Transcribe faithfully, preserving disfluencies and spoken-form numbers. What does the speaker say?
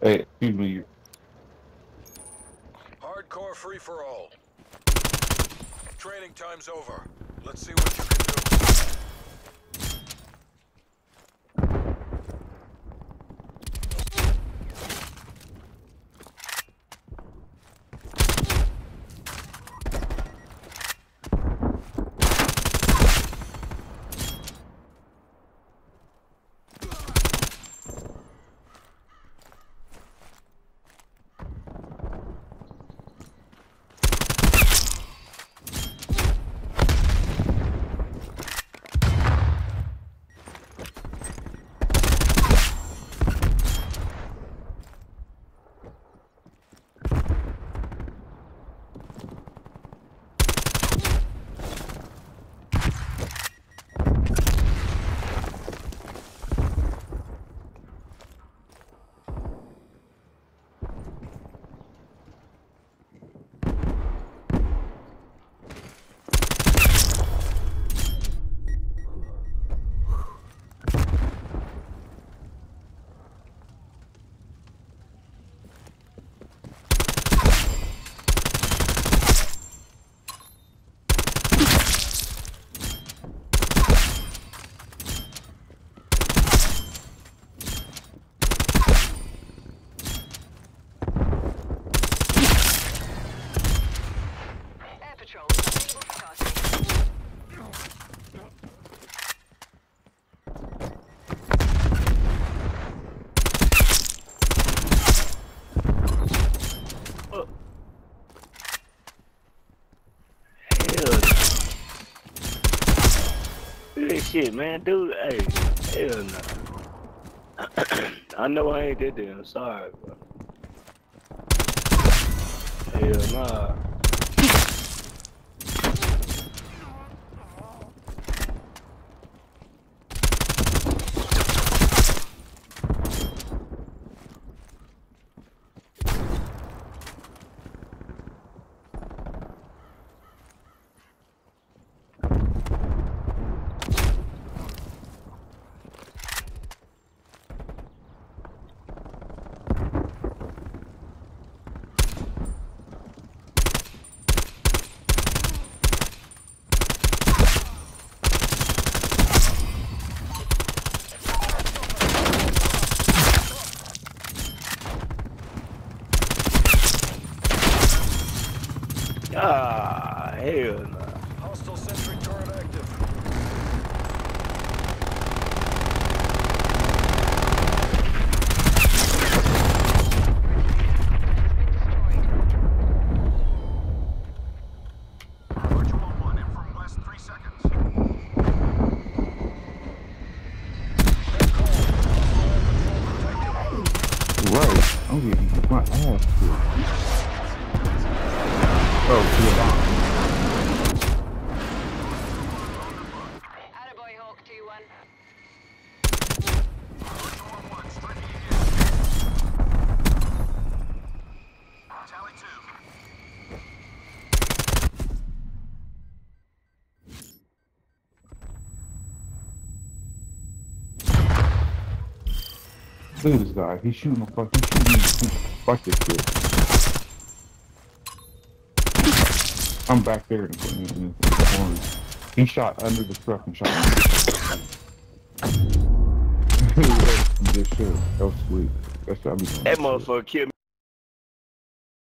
Hey, excuse me. Hardcore free for all. Training time's over. Let's see what you can do. Shit, man, dude, hey, hell no. I know I ain't that damn sorry, bro. Hell nah. Ah, hell no. Hostile sentry turret active. Virtual one in from west, three seconds. Right. I'm getting my ass kicked. Oh, to the bomb. Attaboy, Hawk two one. Tally two. Look at this guy. He's shooting a fucking shooting. Fuck this shit. I'm back there in the, in, in the corner. He shot under the truck and shot under the truck. Just shit. That was sweet. That's what I be doing. That motherfucker killed me.